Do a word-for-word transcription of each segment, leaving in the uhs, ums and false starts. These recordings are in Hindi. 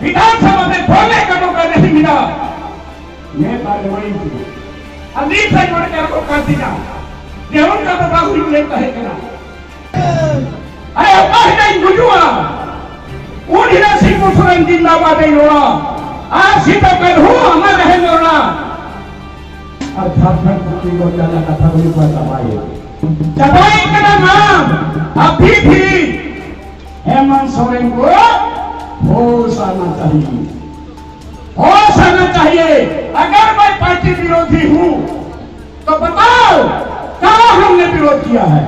विधानसभा में बोलने का मौका नहीं मिला। ये कार्रवाई की अजीब से जोड़ कर को कर दिया ये उनका तो बाबू ने कहे करा अरे कह नहीं बुझुआ उन्हीं से मुसलमान जिंदाबाद है लोड़ा आज ही तो कर हूँ हमारे है लोड़ा और झारखंड की को ज्यादा कथा बोली पर दबाई दबाई का नाम अभी भी हेमंत सोरेन को होश आना चाहिए, होश आना चाहिए। अगर मैं पार्टी विरोधी हूं तो बताओ कहां हमने विरोध किया है।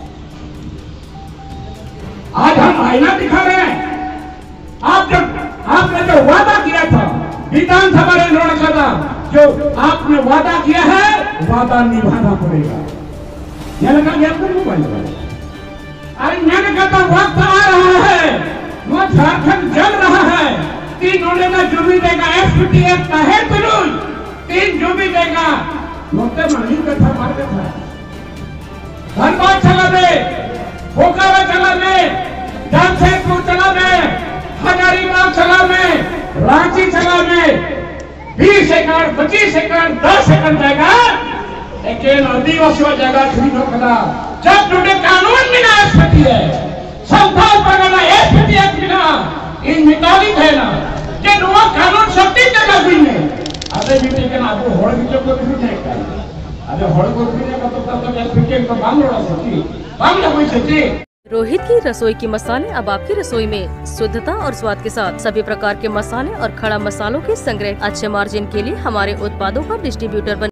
आज हम आईना दिखा रहे हैं। आप जो आपने जो वादा किया था विधानसभा में लड़का था जो आपने वादा किया है वादा निभाना पड़ेगा। यह लगा यह तो नहीं बन अरे मैंने कहता वक्त आ रहा है वो झारखंड जल रहा है। तीन होने का जो भी देगा एसपीटीएफ का है तुरुल तीन जो भी देगा नोटे मानी कथा मार के था धनबाद चला दे बोकारो चला दे जमशेदपुर चला दे हजारीबाग चला दे रांची चला दे बीस एकड़ पच्चीस एकड़ दस एकड़ जाएगा लेकिन आदिवासियों जगह छुई ढोकला जब टूटे कानून बिना एसपीटी है संथाल पगला एसपीटी एक्ट बिना इन मुताबिक है ना कि नुआ कानून शक्ति जगह भी नहीं अरे भी लेकिन आपको होड़ की जो कोई भी नहीं करता अरे होड़ को भी नहीं करता तब तक एसपीटी तो बांध रहा सकती बांध कोई सकती। रोहित की रसोई की मसाले अब आपकी रसोई में शुद्धता और स्वाद के साथ सभी प्रकार के मसाले और खड़ा मसालों के संग्रह अच्छे मार्जिन के लिए हमारे उत्पादों का डिस्ट्रीब्यूटर बने।